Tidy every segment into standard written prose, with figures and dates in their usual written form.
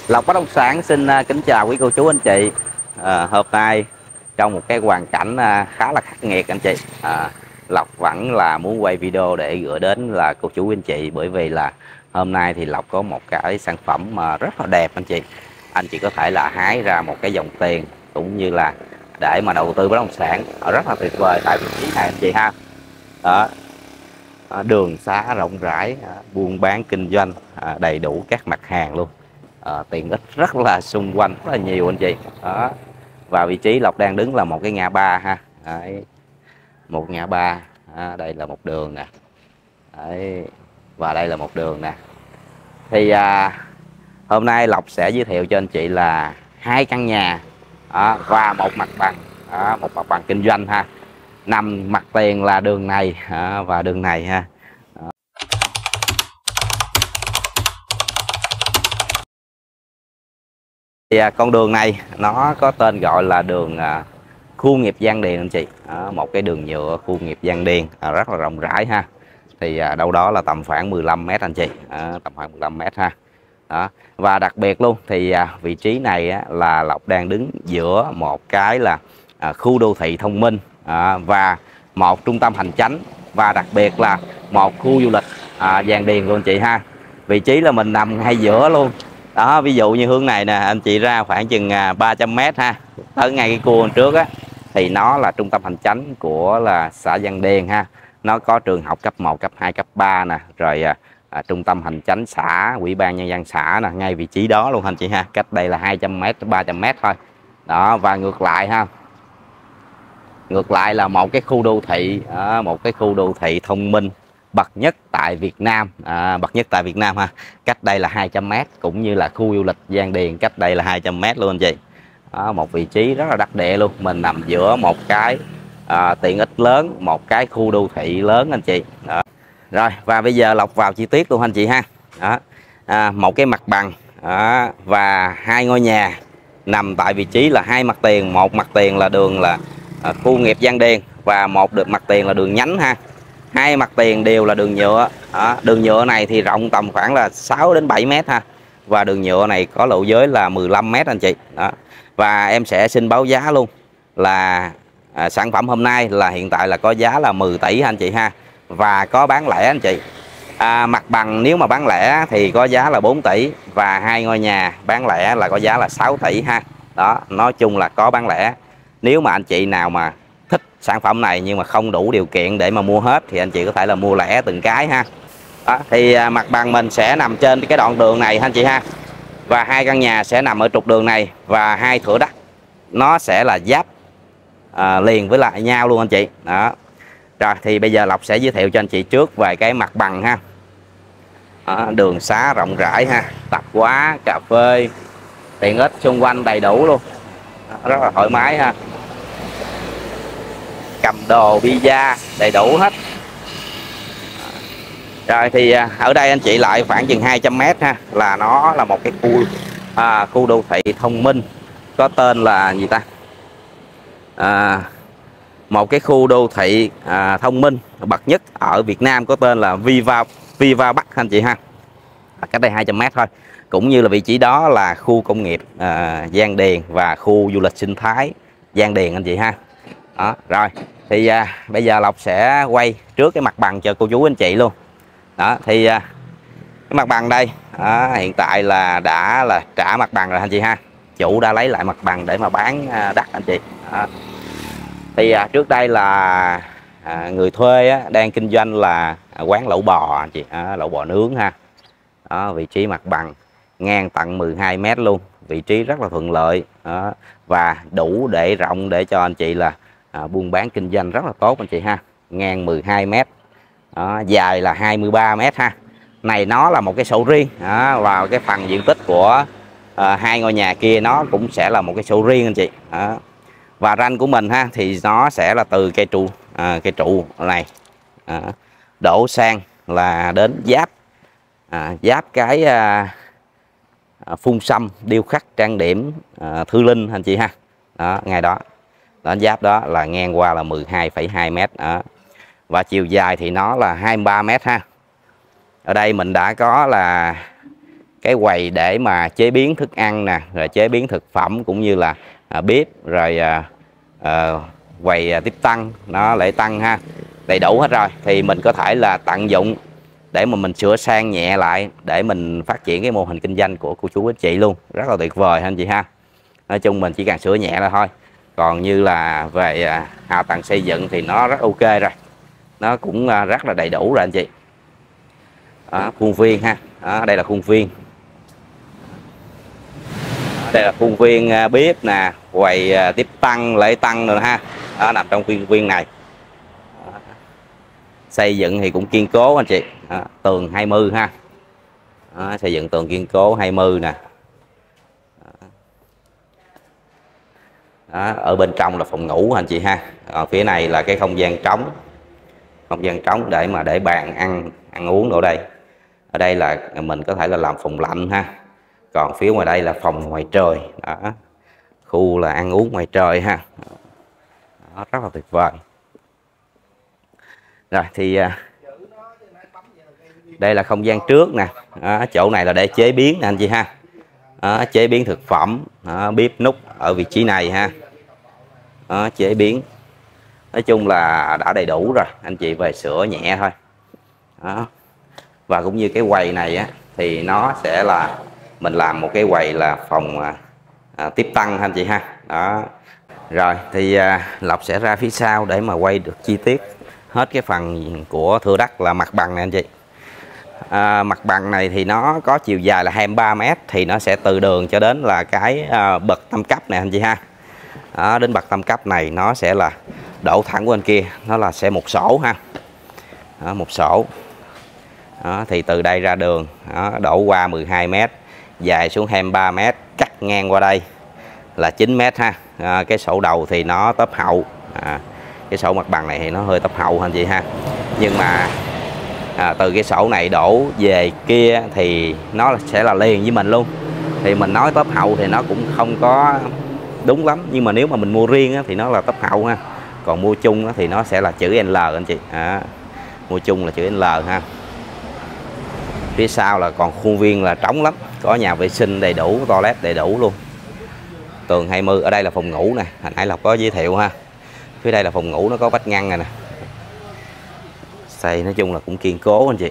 Lộc Bất động sản xin kính chào quý cô chú anh chị. Hôm nay trong một cái hoàn cảnh khá là khắc nghiệt anh chị. Lộc vẫn là muốn quay video để gửi đến là cô chú anh chị, bởi vì là hôm nay thì Lộc có một cái sản phẩm mà rất là đẹp anh chị. Anh chị có thể là hái ra một cái dòng tiền cũng như là để mà đầu tư bất động sản rất là tuyệt vời tại vị trí này anh chị ha. Đó, đường xá rộng rãi, buôn bán kinh doanh đầy đủ các mặt hàng luôn. Tiện ích rất là xung quanh rất là nhiều anh chị. Đó, và vị trí Lộc đang đứng là một cái ngã ba ha. Đấy, một ngã ba. Đây là một đường nè. Đấy, và đây là một đường nè. Thì hôm nay Lộc sẽ giới thiệu cho anh chị là hai căn nhà và một mặt bằng, một mặt bằng kinh doanh ha, nằm mặt tiền là đường này và đường này ha. Thì con đường này nó có tên gọi là đường khu nghiệp Giang Điền anh chị. Một cái đường nhựa khu nghiệp Giang Điền rất là rộng rãi ha. Thì đâu đó là tầm khoảng 15 mét anh chị, tầm khoảng 15 mét ha. Đó, và đặc biệt luôn thì vị trí này là Lộc đang đứng giữa một cái là khu đô thị thông minh và một trung tâm hành chánh, và đặc biệt là một khu du lịch Giang Điền luôn chị ha. Vị trí là mình nằm ngay giữa luôn. Đó, ví dụ như hướng này nè anh chị, ra khoảng chừng 300 mét ha, tới ngay cái cua trước á thì nó là trung tâm hành chánh của là xã Giang Điền ha. Nó có trường học cấp 1, cấp 2, cấp 3 nè, rồi trung tâm hành chánh xã, ủy ban nhân dân xã nè, ngay vị trí đó luôn anh chị ha. Cách đây là 200 mét, 300 mét thôi. Đó, và ngược lại ha, ngược lại là một cái khu đô thị, một cái khu đô thị thông minh bậc nhất tại Việt Nam, bậc nhất tại Việt Nam ha. Cách đây là 200 mét, cũng như là khu du lịch Giang Điền cách đây là 200 mét luôn anh chị. Một vị trí rất là đắc địa luôn, mình nằm giữa một cái tiện ích lớn, một cái khu đô thị lớn anh chị. Đó. Rồi, và bây giờ Lộc vào chi tiết luôn anh chị ha. Đó. Một cái mặt bằng và hai ngôi nhà nằm tại vị trí là hai mặt tiền. Một mặt tiền là đường là khu nghiệp Giang Điền, và một được mặt tiền là đường nhánh ha. Hai mặt tiền đều là đường nhựa. Đường nhựa này thì rộng tầm khoảng là 6 đến 7 mét ha, và đường nhựa này có lộ giới là 15 mét anh chị. Đó. Và em sẽ xin báo giá luôn là sản phẩm hôm nay là hiện tại là có giá là 10 tỷ anh chị ha, và có bán lẻ anh chị. Mặt bằng nếu mà bán lẻ thì có giá là 4 tỷ, và hai ngôi nhà bán lẻ là có giá là 6 tỷ ha. Đó, nói chung là có bán lẻ. Nếu mà anh chị nào mà thích sản phẩm này nhưng mà không đủ điều kiện để mà mua hết thì anh chị có thể là mua lẻ từng cái ha. Đó, thì mặt bằng mình sẽ nằm trên cái đoạn đường này anh chị ha, và hai căn nhà sẽ nằm ở trục đường này, và hai thửa đất nó sẽ là giáp liền với lại nhau luôn anh chị. Đó. Rồi thì bây giờ Lộc sẽ giới thiệu cho anh chị trước về cái mặt bằng ha. Đường xá rộng rãi ha, tạp hóa, cà phê, tiện ích xung quanh đầy đủ luôn. Rất là thoải mái ha, cầm đồ, visa đầy đủ hết. Rồi thì ở đây anh chị lại khoảng chừng 200 mét ha, là nó là một cái khu đô thị thông minh, có tên là gì ta, một cái khu đô thị thông minh bậc nhất ở Việt Nam, có tên là Viva Bắc anh chị ha. Cách đây 200 mét thôi. Cũng như là vị trí đó là khu công nghiệp Giang Điền và khu du lịch sinh thái Giang Điền anh chị ha. Đó, rồi thì bây giờ Lộc sẽ quay trước cái mặt bằng cho cô chú anh chị luôn. Đó thì cái mặt bằng đây hiện tại là đã là trả mặt bằng rồi anh chị ha. Chủ đã lấy lại mặt bằng để mà bán đất anh chị. Thì trước đây là người thuê đang kinh doanh là quán lẩu bò anh chị, lẩu bò nướng ha. Đó, vị trí mặt bằng ngang tận 12 mét luôn, vị trí rất là thuận lợi. Đó, và đủ để rộng để cho anh chị là buôn bán kinh doanh rất là tốt anh chị ha. Ngang 12 mét, dài là 23 mét ha. Này nó là một cái sổ riêng, vào cái phần diện tích của hai ngôi nhà kia nó cũng sẽ là một cái sổ riêng anh chị. Đó. Và ranh của mình ha thì nó sẽ là từ cây trụ này đổ sang là đến giáp cái phun sâm điêu khắc trang điểm Thư Linh anh chị ha. Đó, ngay đó đến giáp đó là ngang qua là 12,2 mét. Và chiều dài thì nó là 23 mét ha. Ở đây mình đã có là cái quầy để mà chế biến thức ăn nè, rồi chế biến thực phẩm, cũng như là bếp, rồi quầy tiếp tăng, nó lễ tăng ha, đầy đủ hết rồi. Thì mình có thể là tận dụng để mà mình sửa sang nhẹ lại để mình phát triển cái mô hình kinh doanh của cô chú anh chị luôn, rất là tuyệt vời ha anh chị ha. Nói chung mình chỉ cần sửa nhẹ là thôi, còn như là về hạ tầng xây dựng thì nó rất ok rồi, nó cũng rất là đầy đủ rồi anh chị. Khuôn viên ha, đây là khuôn viên, đây là khuôn viên bếp nè, quầy tiếp tăng, lễ tăng rồi ha, nằm trong khuôn viên này. Xây dựng thì cũng kiên cố anh chị, tường 20 ha, xây dựng tường kiên cố 20 nè. Ở bên trong là phòng ngủ anh chị ha, phía này là cái không gian trống, để mà để bàn ăn uống ở đây. Ở đây là mình có thể là làm phòng lạnh ha, còn phía ngoài đây là phòng ngoài trời đó, khu là ăn uống ngoài trời ha. Đó, rất là tuyệt vời. Rồi thì đây là không gian trước nè, chỗ này là để chế biến nè anh chị ha, chế biến thực phẩm, bếp núc ở vị trí này ha, chế biến. Nói chung là đã đầy đủ rồi, anh chị về sửa nhẹ thôi. Đó. Và cũng như cái quầy này á, thì nó sẽ là mình làm một cái quầy là phòng tiếp tăng anh chị ha. Đó. Rồi thì Lộc sẽ ra phía sau để mà quay được chi tiết hết cái phần của thửa đất là mặt bằng này anh chị. Mặt bằng này thì nó có chiều dài là 23 m, thì nó sẽ từ đường cho đến là cái bậc tam cấp này anh chị ha. Đến bậc tam cấp này nó sẽ là đổ thẳng qua bên kia, nó là sẽ một sổ ha. Một sổ. Thì từ đây ra đường đổ qua 12 m, dài xuống 23 m, cắt ngang qua đây là 9 m ha. Cái sổ đầu thì nó tấp hậu, cái sổ mặt bằng này thì nó hơi tấp hậu anh chị ha. Nhưng mà từ cái sổ này đổ về kia thì nó sẽ là liền với mình luôn. Thì mình nói tấp hậu thì nó cũng không có đúng lắm, nhưng mà nếu mà mình mua riêng thì nó là tấp hậu ha, còn mua chung thì nó sẽ là chữ L anh chị. Mua chung là chữ L ha. Phía sau là còn khuôn viên là trống lắm, có nhà vệ sinh đầy đủ, toilet đầy đủ luôn. Tường 20. Ở đây là phòng ngủ nè, hồi nãy Lộc có giới thiệu ha. Phía đây là phòng ngủ, nó có vách ngăn này nè, xây nói chung là cũng kiên cố anh chị.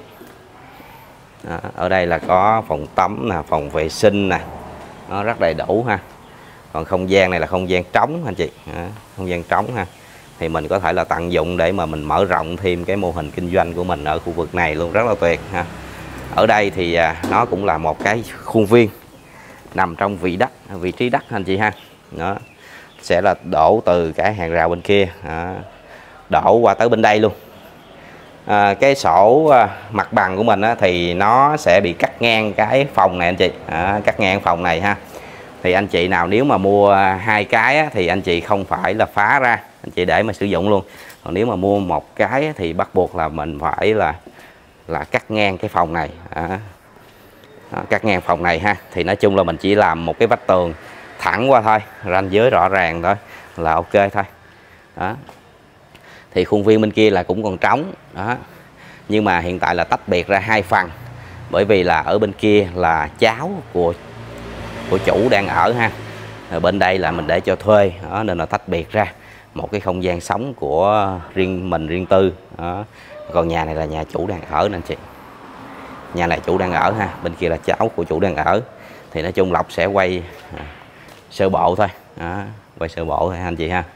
Ở đây là có phòng tắm nè, phòng vệ sinh nè, nó rất đầy đủ ha. Còn không gian này là không gian trống anh chị, không gian trống ha. Thì mình có thể là tận dụng để mà mình mở rộng thêm cái mô hình kinh doanh của mình ở khu vực này luôn, rất là tuyệt ha. Ở đây thì nó cũng là một cái khuôn viên nằm trong vị trí đất anh chị ha. Đó. Sẽ là đổ từ cái hàng rào bên kia, đổ qua tới bên đây luôn. Cái sổ mặt bằng của mình thì nó sẽ bị cắt ngang cái phòng này anh chị, cắt ngang phòng này ha. Thì anh chị nào nếu mà mua hai cái thì anh chị không phải là phá ra, anh chị để mà sử dụng luôn. Còn nếu mà mua một cái thì bắt buộc là mình phải là cắt ngang cái phòng này, cắt ngang phòng này ha. Thì nói chung là mình chỉ làm một cái vách tường thẳng qua thôi, ranh giới rõ ràng thôi là ok thôi. Đó. Thì khuôn viên bên kia là cũng còn trống đó, nhưng mà hiện tại là tách biệt ra hai phần, bởi vì là ở bên kia là cháu của chủ đang ở ha, rồi bên đây là mình để cho thuê đó, nên là tách biệt ra một cái không gian sống của riêng tư đó. Còn nhà này là nhà chủ đang ở nên chị, nhà này chủ đang ở ha, bên kia là cháu của chủ đang ở. Thì nói chung Lộc sẽ quay sơ bộ thôi đó, quay sơ bộ thôi anh chị ha.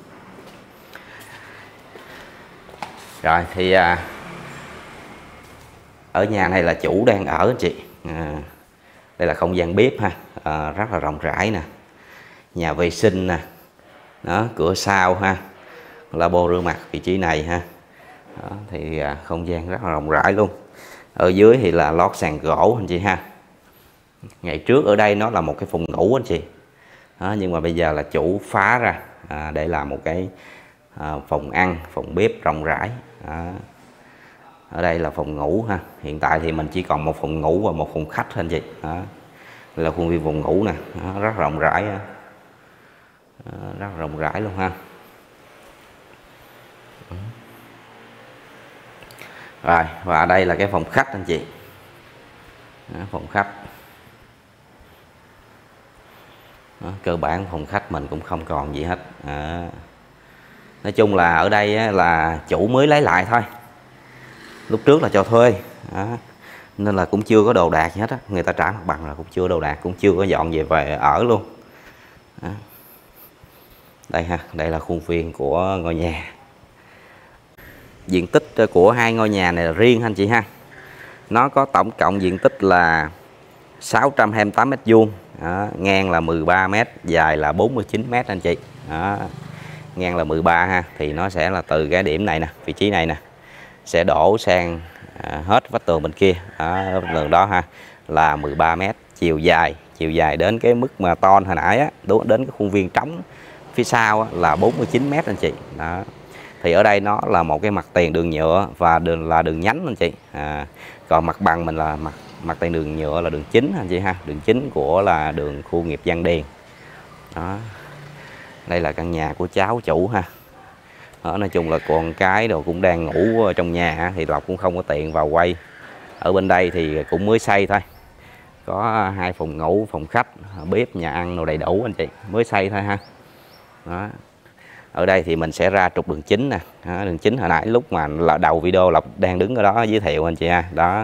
Rồi thì ở nhà này là chủ đang ở anh chị. Đây là không gian bếp ha, rất là rộng rãi nè, nhà vệ sinh nè, đó, cửa sau ha, lavabo rửa mặt vị trí này ha. Đó, thì không gian rất là rộng rãi luôn. Ở dưới thì là lót sàn gỗ anh chị ha. Ngày trước ở đây nó là một cái phòng ngủ anh chị. Đó, nhưng mà bây giờ là chủ phá ra để làm một cái phòng ăn, phòng bếp rộng rãi. Đó. Ở đây là phòng ngủ ha. Hiện tại thì mình chỉ còn một phòng ngủ và một phòng khách anh chị. Đó. Đây là khuôn viên phòng ngủ nè, rất rộng rãi, rất rộng rãi luôn ha. Rồi và đây là cái phòng khách anh chị. Đó, phòng khách Đó, cơ bản phòng khách mình cũng không còn gì hết. Nói chung là ở đây á, là chủ mới lấy lại thôi, lúc trước là cho thuê. Đó, nên là cũng chưa có đồ đạc gì hết á, người ta trả mặt bằng là cũng chưa đồ đạc, cũng chưa có dọn về ở luôn. Đó. Đây ha, đây là khuôn viên của ngôi nhà. Diện tích của hai ngôi nhà này là riêng anh chị ha. Nó có tổng cộng diện tích là 628 m², ngang là 13 m, dài là 49 m anh chị. Đó, ngang là 13 ha, thì nó sẽ là từ cái điểm này nè, vị trí này nè, sẽ đổ sang hết vách tường bên kia, vách tường đó ha, là 13 m, chiều dài đến cái mức mà ton hồi nãy á, đến cái khuôn viên trống phía sau á, là 49 m anh chị. Đó. Thì ở đây nó là một cái mặt tiền đường nhựa và đường nhánh anh chị. Còn mặt bằng mình là mặt tiền đường nhựa là đường chính anh chị ha, đường chính của là đường khu nghiệp Giang Điền. Đó. Đây là căn nhà của cháu chủ ha. Đó, nói chung là con cái đồ cũng đang ngủ trong nhà thì Lộc cũng không có tiện vào quay. Ở bên đây thì cũng mới xây thôi, có 2 phòng ngủ, phòng khách, bếp, nhà ăn đồ đầy đủ anh chị, mới xây thôi ha. Đó. Ở đây thì mình sẽ ra trục đường chính nè. Đó, đường chính hồi nãy lúc mà là đầu video Lộc đang đứng ở đó giới thiệu anh chị ha. Đó.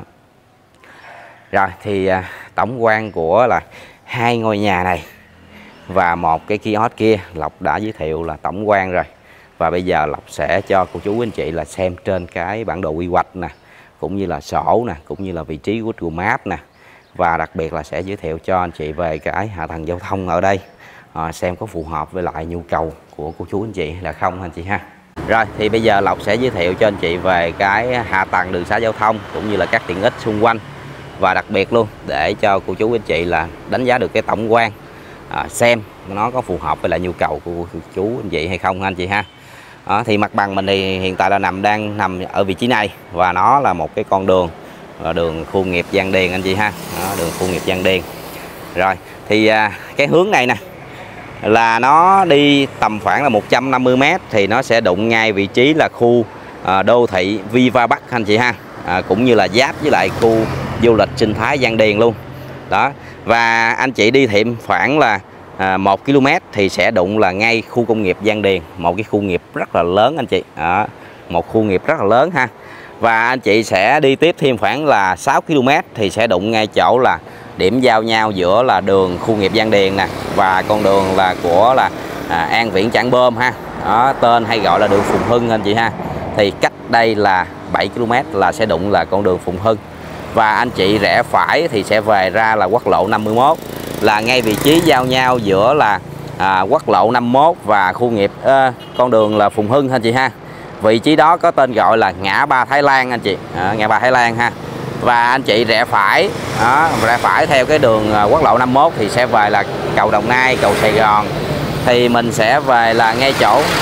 Rồi thì tổng quan của là hai ngôi nhà này và một cái kiosk kia Lộc đã giới thiệu là tổng quan rồi. Và bây giờ Lộc sẽ cho cô chú anh chị là xem trên cái bản đồ quy hoạch nè, cũng như là sổ nè, cũng như là vị trí của Google Maps nè. Và đặc biệt là sẽ giới thiệu cho anh chị về cái hạ tầng giao thông ở đây, xem có phù hợp với lại nhu cầu của cô chú anh chị hay là không anh chị ha. Rồi thì bây giờ Lộc sẽ giới thiệu cho anh chị về cái hạ tầng đường xá giao thông cũng như là các tiện ích xung quanh, và đặc biệt luôn để cho cô chú anh chị là đánh giá được cái tổng quan, xem nó có phù hợp với lại nhu cầu của cô chú anh chị hay không anh chị ha. Đó, thì mặt bằng mình thì hiện tại là đang nằm ở vị trí này và nó là một cái con đường là đường khu nghiệp Giang Điền anh chị ha. Đó, đường khu nghiệp Giang Điền. Rồi thì cái hướng này nè là nó đi tầm khoảng là 150 m thì nó sẽ đụng ngay vị trí là khu đô thị Viva Bắc anh chị ha, cũng như là giáp với lại khu du lịch sinh thái Giang Điền luôn. Đó, và anh chị đi thêm khoảng là 1 km thì sẽ đụng là ngay khu công nghiệp Giang Điền, một cái khu nghiệp rất là lớn anh chị. Đó, một khu nghiệp rất là lớn ha. Và anh chị sẽ đi tiếp thêm khoảng là 6 km thì sẽ đụng ngay chỗ là điểm giao nhau giữa là đường khu nghiệp Giang Điền nè và con đường là của là An Viễn Trảng Bom ha. Đó, tên hay gọi là đường Phùng Hưng anh chị ha. Thì cách đây là 7 km là sẽ đụng là con đường Phùng Hưng. Và anh chị rẽ phải thì sẽ về ra là quốc lộ 51, là ngay vị trí giao nhau giữa là quốc lộ 51 và khu nghiệp con đường là Phùng Hưng anh chị ha. Vị trí đó có tên gọi là ngã ba Thái Lan anh chị, ngã ba Thái Lan ha. Và anh chị rẽ phải, rẽ phải theo cái đường quốc lộ 51 thì sẽ về là cầu Đồng Nai, cầu Sài Gòn. Thì mình sẽ về là ngay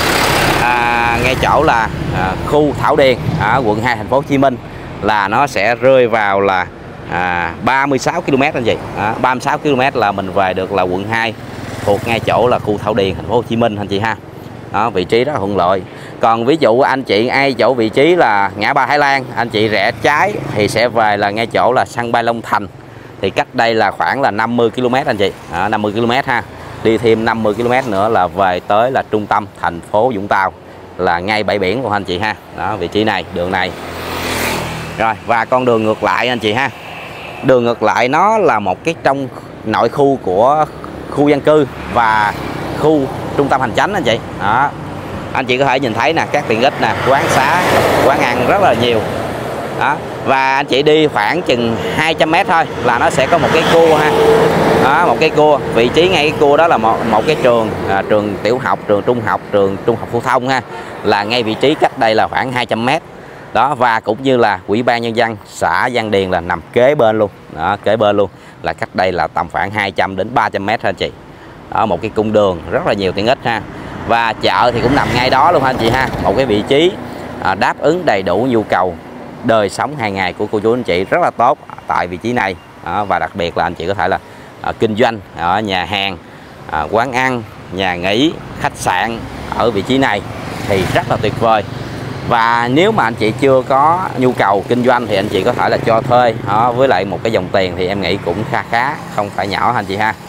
chỗ là khu Thảo Điền ở quận 2 thành phố Hồ Chí Minh, là nó sẽ rơi vào là 36 km anh chị. 36 km là mình về được là quận 2, thuộc ngay chỗ là khu Thảo Điền thành phố Hồ Chí Minh anh chị ha. Đó, vị trí rất là thuận lợi. Còn ví dụ anh chị ai chỗ vị trí là ngã ba Thái Lan, anh chị rẽ trái thì sẽ về là ngay chỗ là sân bay Long Thành, thì cách đây là khoảng là 50 km anh chị, 50 km ha. Đi thêm 50 km nữa là về tới là trung tâm thành phố Vũng Tàu, là ngay bãi biển của anh chị ha. Đó, vị trí này, đường này. Rồi, và con đường ngược lại anh chị ha. Đường ngược lại nó là một cái trong nội khu của khu dân cư và khu trung tâm hành chánh anh chị. Đó, anh chị có thể nhìn thấy nè, các tiện ích nè, quán xá, quán ăn rất là nhiều. Đó, và anh chị đi khoảng chừng 200 m thôi là nó sẽ có một cái cua ha. Đó, một cái cua, vị trí ngay cái cua đó là một cái trường trường tiểu học, trường trung học phổ thông ha, là ngay vị trí cách đây là khoảng 200 m. Đó, và cũng như là Ủy ban nhân dân xã Giang Điền là nằm kế bên luôn. Đó, kế bên luôn, là cách đây là tầm khoảng 200 đến 300 m thôi anh chị. Đó, một cái cung đường rất là nhiều tiện ích ha. Và chợ thì cũng nằm ngay đó luôn anh chị ha. Một cái vị trí đáp ứng đầy đủ nhu cầu đời sống hàng ngày của cô chú anh chị rất là tốt tại vị trí này. Đó, và đặc biệt là anh chị có thể là kinh doanh ở nhà hàng, quán ăn, nhà nghỉ, khách sạn ở vị trí này thì rất là tuyệt vời. Và nếu mà anh chị chưa có nhu cầu kinh doanh thì anh chị có thể là cho thuê với lại một cái dòng tiền thì em nghĩ cũng khá, không phải nhỏ anh chị ha.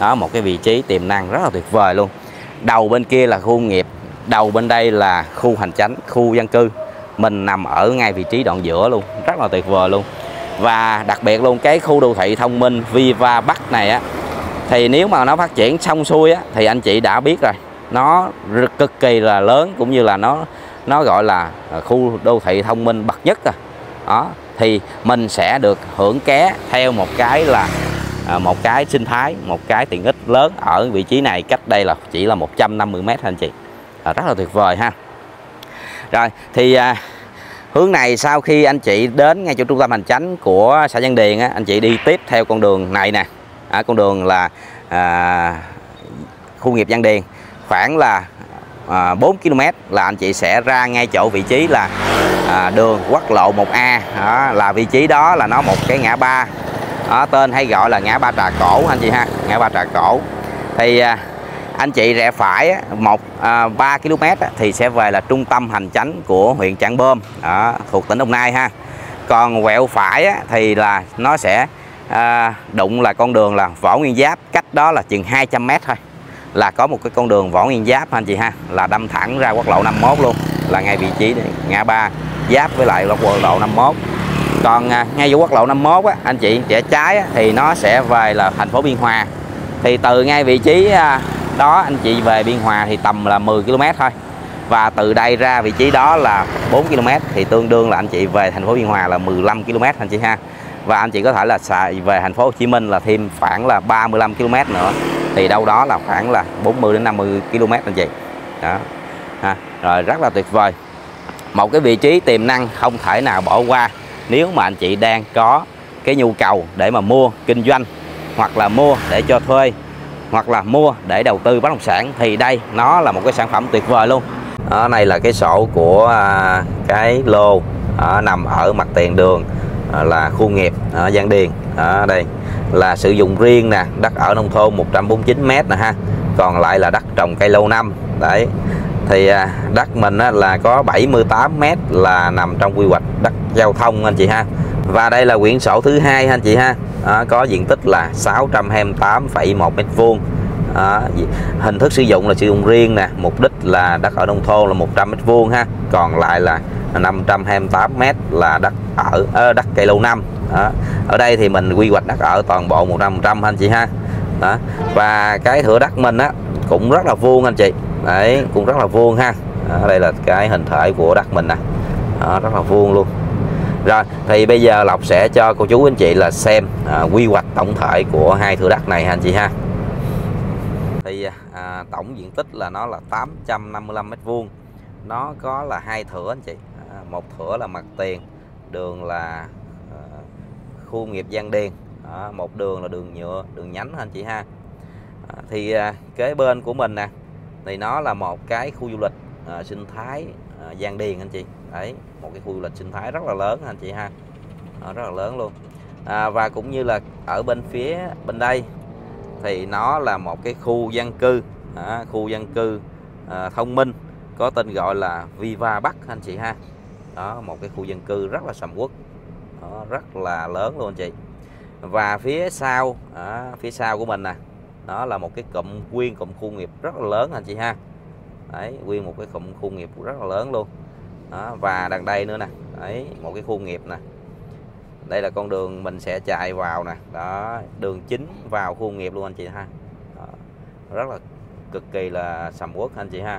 Đó, một cái vị trí tiềm năng rất là tuyệt vời luôn. Đầu bên kia là khu công nghiệp, đầu bên đây là khu hành chánh, khu dân cư. Mình nằm ở ngay vị trí đoạn giữa luôn, rất là tuyệt vời luôn. Và đặc biệt luôn, cái khu đô thị thông minh Viva Bắc này á, thì nếu mà nó phát triển xong xuôi á, thì anh chị đã biết rồi, nó cực kỳ là lớn, cũng như là nó gọi là khu đô thị thông minh bậc nhất à. Đó, thì mình sẽ được hưởng ké theo một cái là một cái sinh thái, một cái tiện ích lớn ở vị trí này, cách đây là chỉ là 150 m anh chị. Rất là tuyệt vời ha. Rồi thì hướng này sau khi anh chị đến ngay chỗ trung tâm hành chánh của xã Giang Điền á, anh chị đi tiếp theo con đường này nè, con đường là khu nghiệp Giang Điền, khoảng là 4 km là anh chị sẽ ra ngay chỗ vị trí là đường quốc lộ 1A. Đó, là vị trí đó là nó một cái ngã ba, tên hay gọi là ngã ba Trà Cổ anh chị ha, ngã ba Trà Cổ. Thì anh chị rẽ phải 3 km thì sẽ về là trung tâm hành chánh của huyện Trảng Bom, thuộc tỉnh Đồng Nai ha. Còn quẹo phải thì là nó sẽ đụng là con đường là Võ Nguyên Giáp, cách đó là chừng 200 m thôi, là có một cái con đường Võ Nguyên Giáp anh chị ha, là đâm thẳng ra quốc lộ 51 luôn, là ngay vị trí này, ngã ba giáp với lại quốc lộ 51. Còn ngay chỗ quốc lộ 51 á, anh chị rẽ trái thì nó sẽ về là thành phố Biên Hòa. Thì từ ngay vị trí đó anh chị về Biên Hòa thì tầm là 10 km thôi. Và từ đây ra vị trí đó là 4 km, thì tương đương là anh chị về thành phố Biên Hòa là 15 km anh chị ha. Và anh chị có thể là về thành phố Hồ Chí Minh là thêm khoảng là 35 km nữa, thì đâu đó là khoảng là 40 đến 50 km anh chị. Đó ha. Rồi, rất là tuyệt vời, một cái vị trí tiềm năng không thể nào bỏ qua nếu mà anh chị đang có cái nhu cầu để mà mua kinh doanh, hoặc là mua để cho thuê, hoặc là mua để đầu tư bất động sản, thì đây nó là một cái sản phẩm tuyệt vời luôn. Ở này là cái sổ của cái lô nằm ở mặt tiền đường, là khu nghiệp Giang Điền. Ở đây là sử dụng riêng nè, đất ở nông thôn 149 m nè ha, còn lại là đất trồng cây lâu năm. Đấy, thì đất mình là có 78 m là nằm trong quy hoạch đất giao thông anh chị ha. Và đây là quyển sổ thứ hai anh chị ha, có diện tích là 628,1 m². Hình thức sử dụng là sử dụng riêng nè, mục đích là đất ở nông thôn là 100 m² ha, còn lại là 528 m là đất ở đất cây lâu năm. Ở đây thì mình quy hoạch đất ở toàn bộ 100% anh chị ha. Đó. Và cái thửa đất mình cũng rất là vuông anh chị. Đấy, cũng rất là vuông ha. Đây là cái hình thể của đất mình nè, rất là vuông luôn. Rồi thì bây giờ Lộc sẽ cho cô chú anh chị là xem quy hoạch tổng thể của hai thửa đất này anh chị ha. Thì tổng diện tích là nó là 855 m². Nó có là hai thửa anh chị. Một thửa là mặt tiền đường là khu nghiệp Giang Điền, một đường là đường nhựa, đường nhánh anh chị ha. Thì kế bên của mình nè, thì nó là một cái khu du lịch sinh thái Giang Điền anh chị. Đấy, một cái khu du lịch sinh thái rất là lớn anh chị ha, rất là lớn luôn. Và cũng như là ở bên phía bên đây thì nó là một cái khu dân cư, khu dân cư thông minh, có tên gọi là Viva Bắc anh chị ha. Đó, một cái khu dân cư rất là sầm uất, rất là lớn luôn anh chị. Và phía sau của mình nè, nó là một cái nguyên cụm khu nghiệp rất là lớn anh chị ha. Đấy, nguyên một cái cụm khu nghiệp rất là lớn luôn. Đó, và đằng đây nữa nè, đấy, một cái khu nghiệp nè. Đây là con đường mình sẽ chạy vào nè, đó, đường chính vào khu nghiệp luôn anh chị ha. Đó, rất là cực kỳ là sầm uất anh chị ha.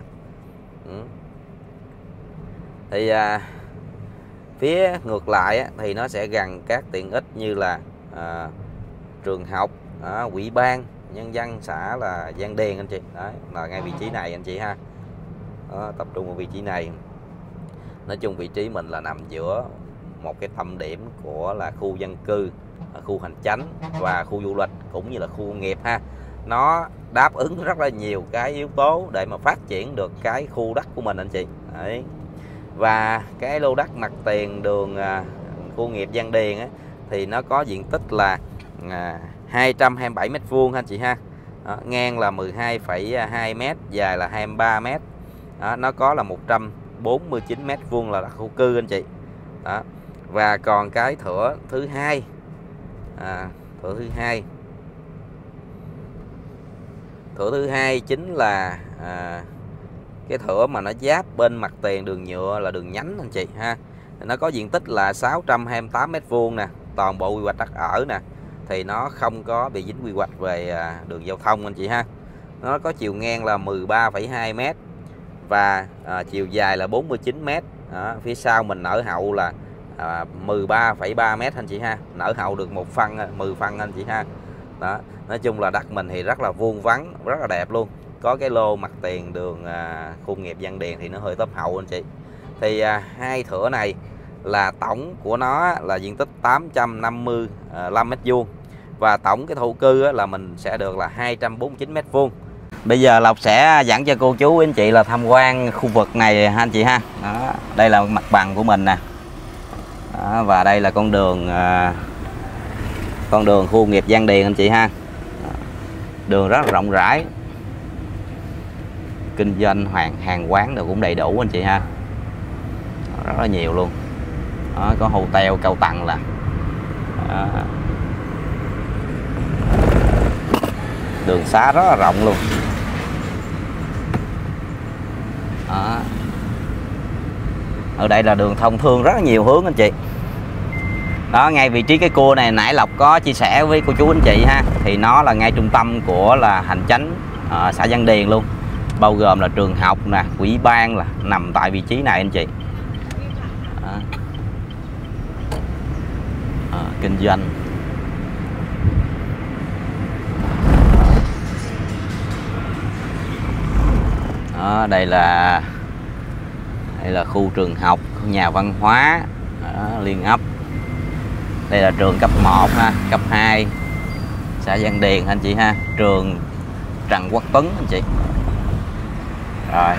Thì phía ngược lại thì nó sẽ gần các tiện ích như là trường học, ủy ban nhân dân xã là Giang Điền anh chị. Đấy, là ngay vị trí này anh chị ha. Đó, tập trung ở vị trí này. Nói chung vị trí mình là nằm giữa một cái tâm điểm của là khu dân cư, khu hành chánh và khu du lịch cũng như là khu công nghiệp ha. Nó đáp ứng rất là nhiều cái yếu tố để mà phát triển được cái khu đất của mình anh chị. Đấy. Và cái lô đất mặt tiền đường khu nghiệp Giang Điền thì nó có diện tích là 227 m² anh chị ha. Đó, ngang là 12,2 m, dài là 23 m. Đó, nó có là 149 m² là khu cư anh chị. Đó. Và còn cái thửa thứ hai, Thửa thứ hai chính là cái thửa mà nó giáp bên mặt tiền đường nhựa là đường nhánh anh chị ha. Nó có diện tích là 628 m² nè, toàn bộ quy hoạch đất ở nè, thì nó không có bị dính quy hoạch về đường giao thông anh chị ha. Nó có chiều ngang là 13,2 m và chiều dài là 49 m. Phía sau mình nở hậu là 13,3 m anh chị ha, nở hậu được 10 phân anh chị ha. Đó, nói chung là đất mình thì rất là vuông vắn, rất là đẹp luôn. Có cái lô mặt tiền đường khu nghiệp Giang Điền thì nó hơi tấp hậu anh chị. Thì hai thửa này là tổng của nó là diện tích 855 m², và tổng cái thổ cư là mình sẽ được là 249 m². Bây giờ Lộc sẽ dẫn cho cô chú anh chị là tham quan khu vực này ha anh chị ha. Đó, đây là mặt bằng của mình nè. Đó, và đây là con đường khu nghiệp Giang Điền anh chị ha. Đường rất là rộng rãi, kinh doanh hàng quán đều cũng đầy đủ anh chị ha, rất là nhiều luôn. Đó, có hotel cao tầng là đường xá rất là rộng luôn. Đó. Ở đây là đường thông thương rất là nhiều hướng anh chị. Đó, ngay vị trí cái cua này nãy Lộc có chia sẻ với cô chú anh chị ha, thì nó là ngay trung tâm của là hành chánh xã Giang Điền luôn, bao gồm là trường học nè, ủy ban là nằm tại vị trí này anh chị. Kinh doanh. Đó, đây là khu trường học, khu nhà văn hóa liên ấp. Đây là trường cấp 1 ha, cấp 2 xã Giang Điền anh chị ha, trường Trần Quốc Tuấn anh chị. Rồi.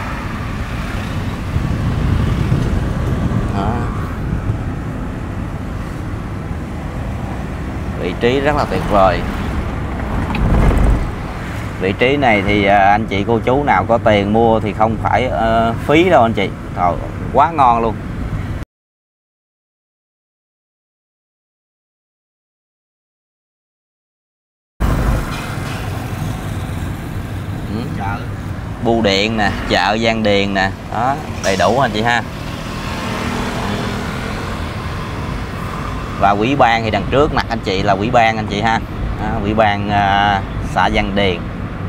Đó. Vị trí rất là tuyệt vời. Vị trí này thì anh chị cô chú nào có tiền mua thì không phải phí đâu anh chị. Trời, quá ngon luôn. Bưu điện nè, chợ Giang Điền nè, đó, đầy đủ anh chị ha. Và ủy ban thì đằng trước mặt anh chị là ủy ban anh chị ha. Đó, ủy ban xã Giang Điền.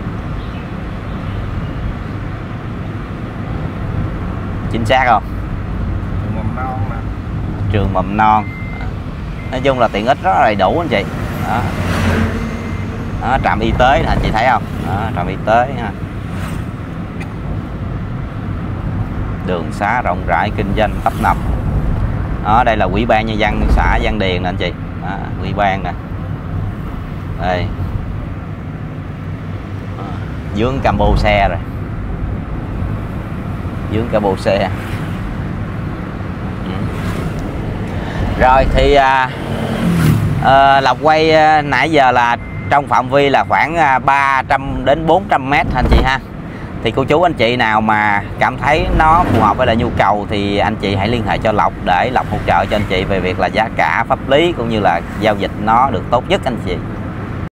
Chính xác không? Trường mầm non mà. Trường mầm non. Nói chung là tiện ích rất là đầy đủ anh chị. Đó. Đó, trạm y tế anh chị thấy không? Đó, trạm y tế ha. Đường xá rộng rãi, kinh doanh tấp nập. Đó, đây là ủy ban nhân dân xã Giang Điền nè anh chị. Đó, ủy ban nè. Đây. Dướng Cambo xe rồi. Dướng Cambo xe. Rồi thì Lộc quay nãy giờ là trong phạm vi là khoảng 300 đến 400 m anh chị ha. Thì cô chú anh chị nào mà cảm thấy nó phù hợp với lại nhu cầu thì anh chị hãy liên hệ cho Lộc để Lộc hỗ trợ cho anh chị về việc là giá cả, pháp lý cũng như là giao dịch nó được tốt nhất anh chị.